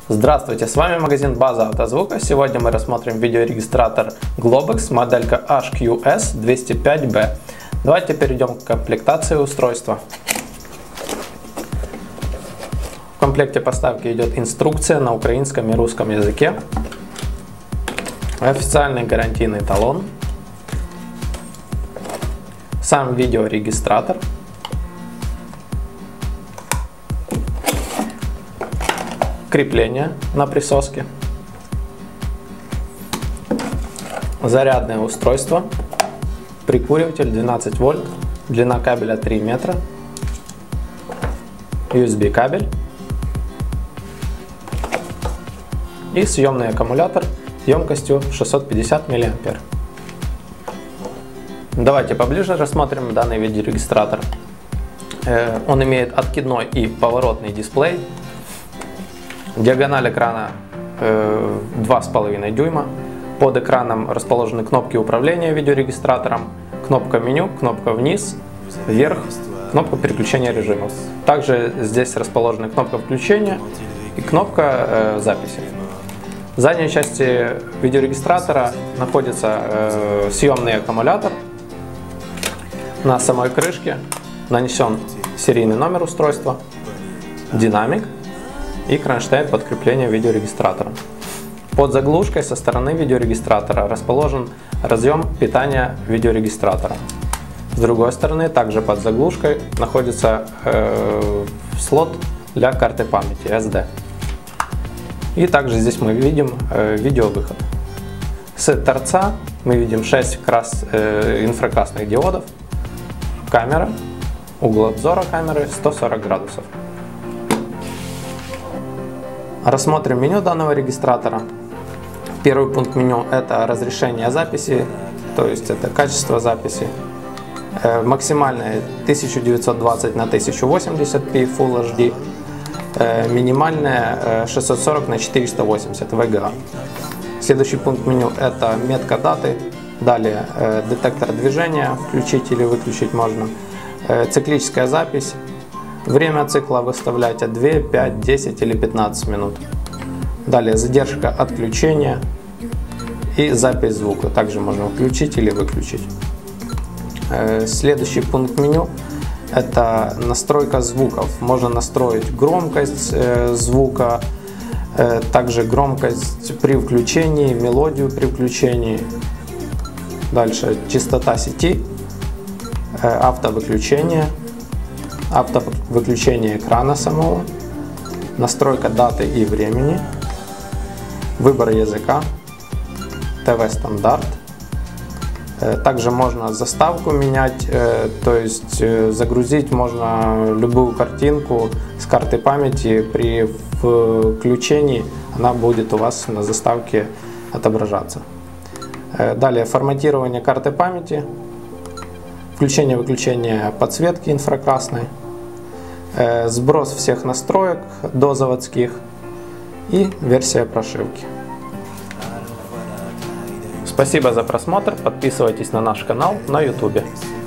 Здравствуйте, с вами магазин База Автозвука. Сегодня мы рассмотрим видеорегистратор Globex, моделька HQS205B. Давайте перейдем к комплектации устройства. В комплекте поставки идет инструкция на украинском и русском языке, официальный гарантийный талон, сам видеорегистратор, крепление на присоске, зарядное устройство, прикуриватель 12 вольт, длина кабеля 3 метра, USB кабель и съемный аккумулятор емкостью 650 мА. Давайте поближе рассмотрим данный видеорегистратор. Он имеет откидной и поворотный дисплей. Диагональ экрана 2,5 дюйма. Под экраном расположены кнопки управления видеорегистратором, кнопка меню, кнопка вниз, вверх, кнопка переключения режимов. Также здесь расположены кнопка включения и кнопка записи. В задней части видеорегистратора находится съемный аккумулятор. На самой крышке нанесен серийный номер устройства, динамик и кронштейн под крепление видеорегистратора. Под заглушкой со стороны видеорегистратора расположен разъем питания видеорегистратора. С другой стороны, также под заглушкой находится слот для карты памяти SD. И также здесь мы видим видеовыход. С торца мы видим 6 инфракрасных диодов, камера, угол обзора камеры 140 градусов. Рассмотрим меню данного регистратора. Первый пункт меню — это разрешение записи, то есть это качество записи. Максимальное 1920 на 1080p Full HD, минимальное 640 на 480 VGA. Следующий пункт меню — это метка даты. Далее детектор движения, включить или выключить можно. Циклическая запись. Время цикла выставляйте 2, 5, 10 или 15 минут. Далее задержка отключения и запись звука. Также можно включить или выключить. Следующий пункт меню — это настройка звуков. Можно настроить громкость звука, также громкость при включении, мелодию при включении. Дальше частота сети, автовыключение, автовыключение экрана самого, настройка даты и времени, выбор языка, ТВ стандарт. Также можно заставку менять, то есть загрузить можно любую картинку с карты памяти. При включении она будет у вас на заставке отображаться. Далее форматирование карты памяти, включение-выключение подсветки инфракрасной, сброс всех настроек до заводских и версия прошивки. Спасибо за просмотр, подписывайтесь на наш канал на YouTube.